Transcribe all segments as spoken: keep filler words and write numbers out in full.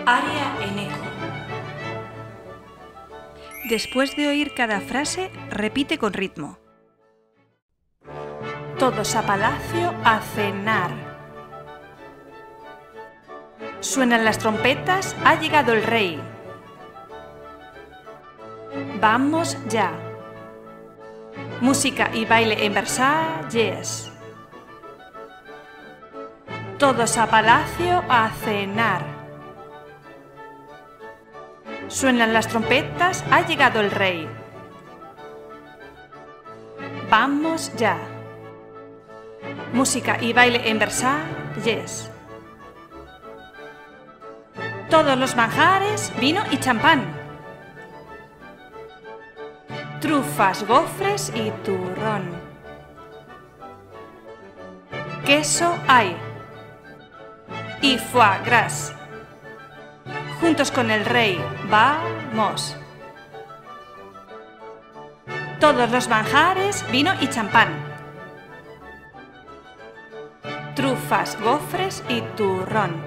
Aria en eco. Después de oír cada frase, repite con ritmo. Todos a palacio a cenar. Suenan las trompetas, ha llegado el rey. Vamos ya. Música y baile en Versalles. Todos a palacio a cenar. Suenan las trompetas, ha llegado el rey. Vamos ya. Música y baile en Versalles. Todos los manjares, vino y champán. Trufas, gofres y turrón. Queso hay. Y foie gras. Juntos con el rey, vamos. Todos los manjares, vino y champán. Trufas, gofres y turrón.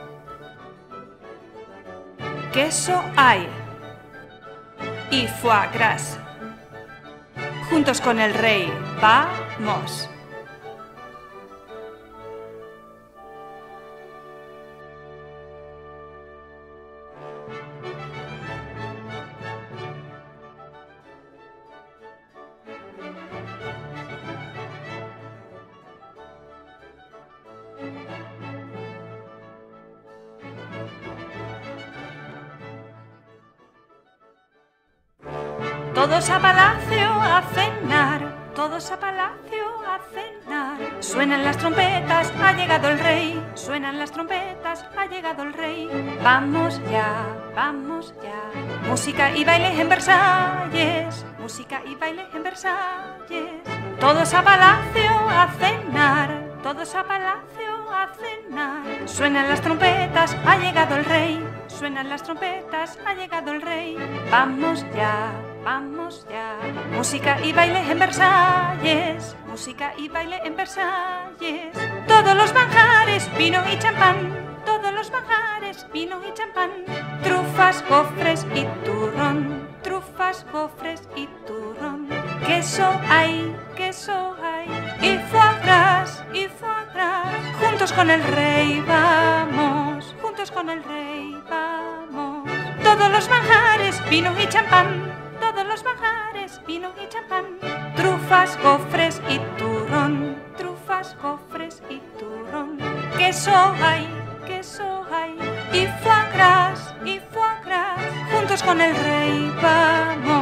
Queso hay. Y foie gras. Juntos con el rey, vamos. Todos a palacio a cenar, todos a palacio a cenar. Suenan las trompetas, ha llegado el rey. Suenan las trompetas, ha llegado el rey. Vamos ya, vamos ya. Música y baile en Versalles, música y baile en Versalles. Todos a palacio a cenar, todos a palacio a cenar. Suenan las trompetas, ha llegado el rey. Suenan las trompetas, ha llegado el rey. Vamos ya, vamos ya. Música y baile en Versalles, música y baile en Versalles. Todos los manjares, vino y champán. Todos los manjares, vino y champán. Trufas, gofres y turrón. Trufas, gofres y turrón. Queso hay, queso hay. Y foie gras, y foie gras. Juntos con el rey vamos. Juntos con el rey vamos. Todos los manjares, vino y champán. Todos los manjares, vino y champán. Trufas, gofres y turrón. Trufas, gofres y turrón. Queso hay, queso hay. Y foie gras, y foie gras. Juntos con el rey vamos.